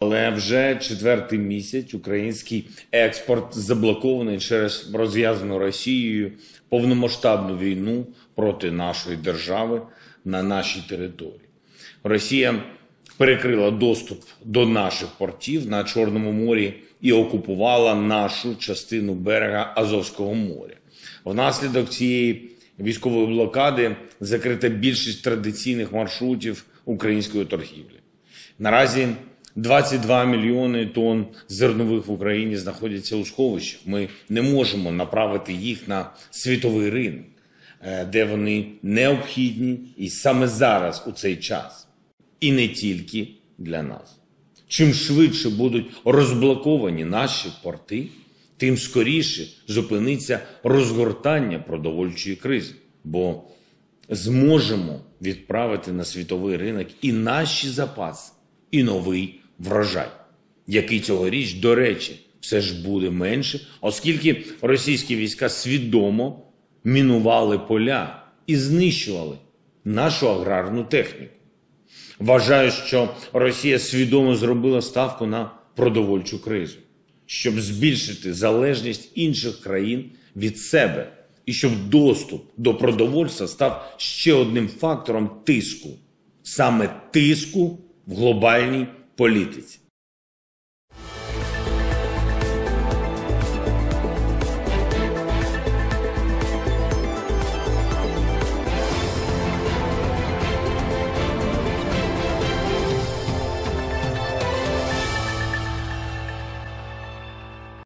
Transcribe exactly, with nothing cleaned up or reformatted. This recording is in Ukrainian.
Але вже четвертий місяць український експорт заблокований через розв'язану Росією повномасштабну війну проти нашої держави на нашій території. Росія перекрила доступ до наших портів на Чорному морі і окупувала нашу частину берега Азовського моря. Внаслідок цієї військової блокади закрита більшість традиційних маршрутів української торгівлі. Наразі двадцять два мільйони тонн зернових в Україні знаходяться у сховищах. Ми не можемо направити їх на світовий ринок, де вони необхідні і саме зараз, у цей час. І не тільки для нас. Чим швидше будуть розблоковані наші порти, тим скоріше зупиниться розгортання продовольчої кризи. Бо зможемо відправити на світовий ринок і наші запаси, і новий врожай, який цьогоріч, до речі, все ж буде менше, оскільки російські війська свідомо мінували поля і знищували нашу аграрну техніку. Вважаю, що Росія свідомо зробила ставку на продовольчу кризу, щоб збільшити залежність інших країн від себе і щоб доступ до продовольства став ще одним фактором тиску, саме тиску в глобальній політиці.